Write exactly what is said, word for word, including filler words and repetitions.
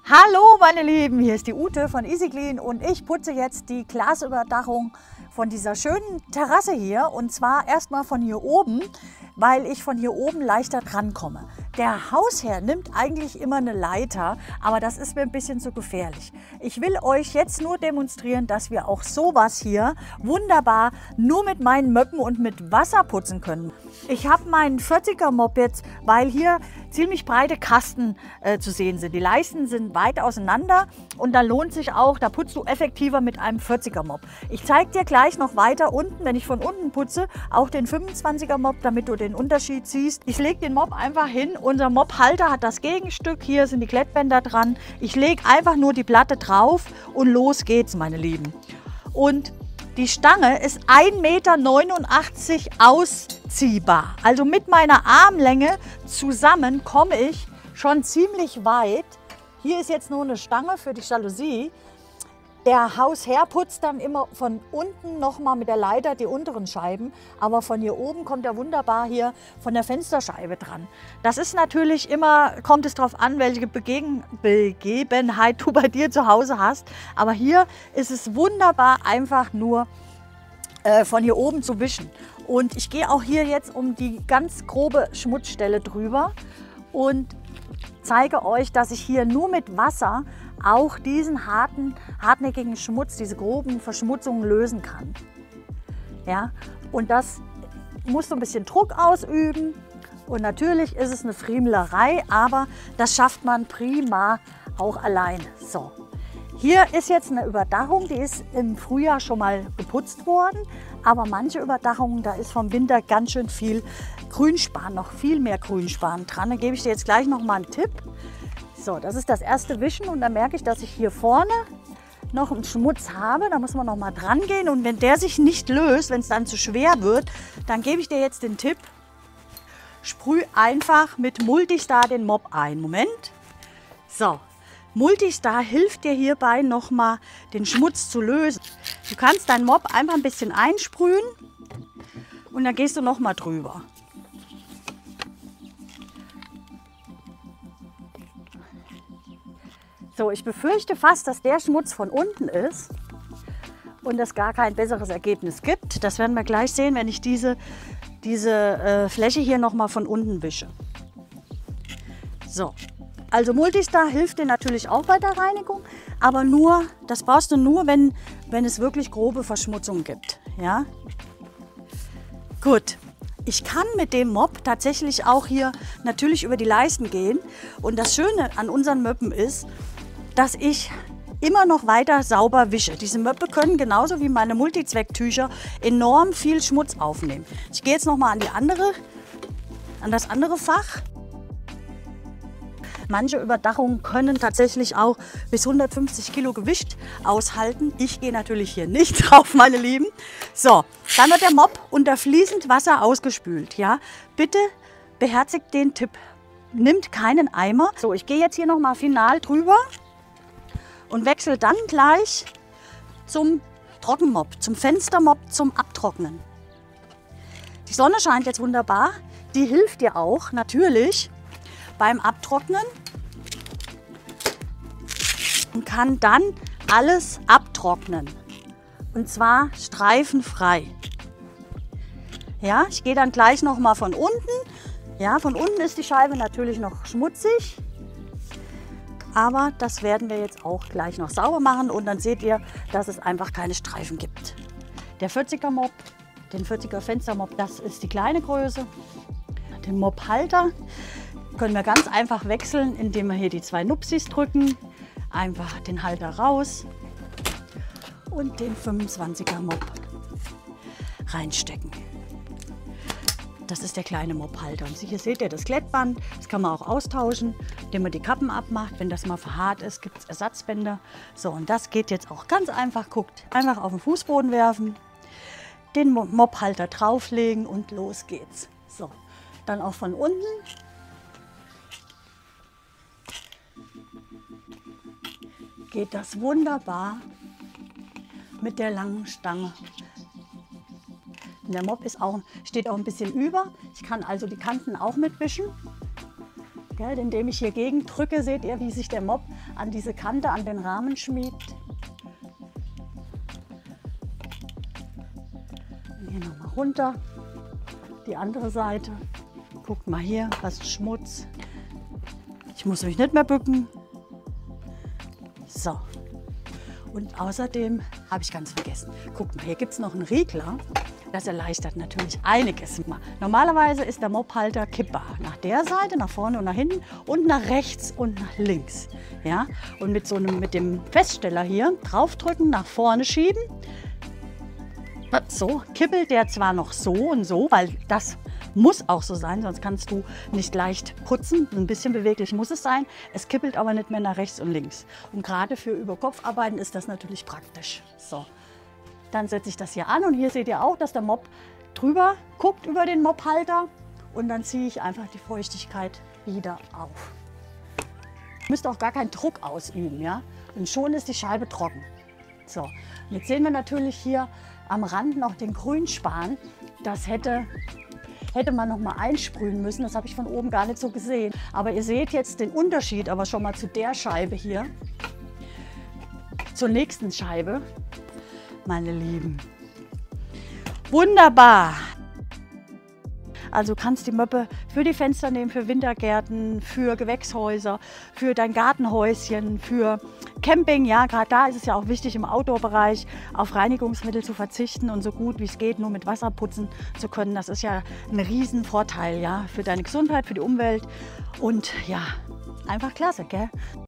Hallo meine Lieben, hier ist die Ute von Easy Clean und ich putze jetzt die Glasüberdachung von dieser schönen Terrasse hier, und zwar erstmal von hier oben, weil ich von hier oben leichter drankomme. Der Hausherr nimmt eigentlich immer eine Leiter, aber das ist mir ein bisschen zu gefährlich. Ich will euch jetzt nur demonstrieren, dass wir auch sowas hier wunderbar nur mit meinen Möppen und mit Wasser putzen können. Ich habe meinen vierziger Mop jetzt, weil hier ziemlich breite Kasten äh, zu sehen sind. Die Leisten sind weit auseinander und da lohnt sich auch, da putzt du effektiver mit einem vierziger Mop. Ich zeige dir gleich noch weiter unten, wenn ich von unten putze, auch den fünfundzwanziger Mop, damit du den Unterschied siehst. Ich lege den Mop einfach hin. Unser Mop-Halter hat das Gegenstück. Hier sind die Klettbänder dran. Ich lege einfach nur die Platte drauf und los geht's, meine Lieben. Und die Stange ist ein Meter neunundachtzig ausziehbar. Also mit meiner Armlänge zusammen komme ich schon ziemlich weit. Hier ist jetzt nur eine Stange für die Jalousie. Der Hausherr putzt dann immer von unten nochmal mit der Leiter die unteren Scheiben, aber von hier oben kommt er wunderbar hier von der Fensterscheibe dran. Das ist natürlich immer, kommt es darauf an, welche Begegen, Begebenheit du bei dir zu Hause hast, aber hier ist es wunderbar einfach nur äh, von hier oben zu wischen. Und ich gehe auch hier jetzt um die ganz grobe Schmutzstelle drüber und zeige euch, dass ich hier nur mit Wasser auch diesen harten, hartnäckigen Schmutz, diese groben Verschmutzungen lösen kann. Ja? Und das musst du ein bisschen Druck ausüben. Und natürlich ist es eine Friemelerei, aber das schafft man prima auch allein. So. Hier ist jetzt eine Überdachung, die ist im Frühjahr schon mal geputzt worden. Aber manche Überdachungen, da ist vom Winter ganz schön viel Grünspan, noch viel mehr Grünspan dran. Da gebe ich dir jetzt gleich noch mal einen Tipp. So, das ist das erste Wischen und da merke ich, dass ich hier vorne noch einen Schmutz habe. Da muss man noch mal dran gehen und wenn der sich nicht löst, wenn es dann zu schwer wird, dann gebe ich dir jetzt den Tipp, sprüh einfach mit Multistar den Mop ein. Moment. So, Multistar hilft dir hierbei noch mal den Schmutz zu lösen. Du kannst deinen Mop einfach ein bisschen einsprühen und dann gehst du noch mal drüber. So, ich befürchte fast, dass der Schmutz von unten ist und es gar kein besseres Ergebnis gibt. Das werden wir gleich sehen, wenn ich diese, diese äh, Fläche hier noch mal von unten wische. So, also Multistar hilft dir natürlich auch bei der Reinigung, aber nur, das brauchst du nur, wenn, wenn es wirklich grobe Verschmutzung gibt. Ja? Gut. Ich kann mit dem Mop tatsächlich auch hier natürlich über die Leisten gehen. Und das Schöne an unseren Möppen ist, dass ich immer noch weiter sauber wische. Diese Möppe können genauso wie meine Multizwecktücher enorm viel Schmutz aufnehmen. Ich gehe jetzt noch mal an die andere, an das andere Fach. Manche Überdachungen können tatsächlich auch bis hundertfünfzig Kilo Gewicht aushalten. Ich gehe natürlich hier nicht drauf, meine Lieben. So, dann wird der Mop unter fließend Wasser ausgespült. Ja, bitte beherzigt den Tipp. Nimmt keinen Eimer. So, ich gehe jetzt hier noch mal final drüber und wechsle dann gleich zum Trockenmop, zum Fenstermop, zum Abtrocknen. Die Sonne scheint jetzt wunderbar. Die hilft dir auch natürlich beim Abtrocknen und kann dann alles abtrocknen. Und zwar streifenfrei. Ja, ich gehe dann gleich noch mal von unten. Ja, von unten ist die Scheibe natürlich noch schmutzig. Aber das werden wir jetzt auch gleich noch sauber machen und dann seht ihr, dass es einfach keine Streifen gibt. Der vierziger Mop, den vierziger Fenstermop, das ist die kleine Größe. Den Mop-Halter können wir ganz einfach wechseln, indem wir hier die zwei Nupsis drücken. Einfach den Halter raus und den fünfundzwanziger Mop reinstecken. Das ist der kleine Mop-Halter. Und hier seht ihr das Klettband. Das kann man auch austauschen, indem man die Kappen abmacht. Wenn das mal verhaart ist, gibt es Ersatzbänder. So, und das geht jetzt auch ganz einfach. Guckt, einfach auf den Fußboden werfen, den Mop-Halter drauflegen und los geht's. So, dann auch von unten. Geht das wunderbar mit der langen Stange. Der Mop ist auch, steht auch ein bisschen über. Ich kann also die Kanten auch mitwischen. Gell, indem ich hier gegen drücke, seht ihr, wie sich der Mopp an diese Kante, an den Rahmen schmiegt. Und hier nochmal runter, die andere Seite. Guckt mal hier, was ist Schmutz. Ich muss mich nicht mehr bücken. So. Und außerdem habe ich ganz vergessen. Guckt mal, hier gibt es noch einen Riegler. Das erleichtert natürlich einiges. Normalerweise ist der Mopphalter kippbar. Nach der Seite, nach vorne und nach hinten und nach rechts und nach links. Ja? Und mit, so einem, mit dem Feststeller hier draufdrücken, nach vorne schieben. So kippelt der zwar noch so und so, weil das muss auch so sein, sonst kannst du nicht leicht putzen. Ein bisschen beweglich muss es sein. Es kippelt aber nicht mehr nach rechts und links. Und gerade für Überkopfarbeiten ist das natürlich praktisch. So. Dann setze ich das hier an und hier seht ihr auch, dass der Mopp drüber guckt über den Mopphalter und dann ziehe ich einfach die Feuchtigkeit wieder auf. Ihr müsst auch gar keinen Druck ausüben, ja? Und schon ist die Scheibe trocken. So, und jetzt sehen wir natürlich hier am Rand noch den Grünspan. Das hätte, hätte man noch mal einsprühen müssen, das habe ich von oben gar nicht so gesehen. Aber ihr seht jetzt den Unterschied, aber schon mal zu der Scheibe hier, zur nächsten Scheibe. Meine Lieben. Wunderbar! Also du kannst die Möppe für die Fenster nehmen, für Wintergärten, für Gewächshäuser, für dein Gartenhäuschen, für Camping. Ja, gerade da ist es ja auch wichtig, im Outdoor-Bereich auf Reinigungsmittel zu verzichten und so gut wie es geht nur mit Wasser putzen zu können. Das ist ja ein Riesenvorteil, ja, für deine Gesundheit, für die Umwelt und ja, einfach klasse, gell?